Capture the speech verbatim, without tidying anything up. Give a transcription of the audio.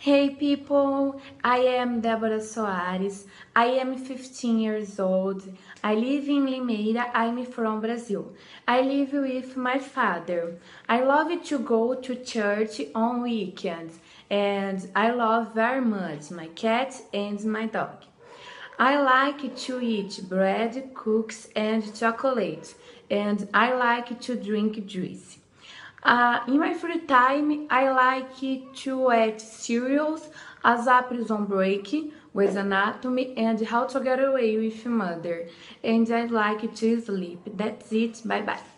Hey people, I am Débora Soares. I am fifteen years old. I live in Limeira. I'm from Brazil. I live with my father. I love to go to church on weekends and I love very much my cat and my dog. I like to eat bread, cookies and chocolate, and I like to drink juice. Uh, in my free time, I like to eat cereals as a Prison Break, Grey's Anatomy, and How to Get Away with Murder. And I like to sleep. That's it. Bye bye.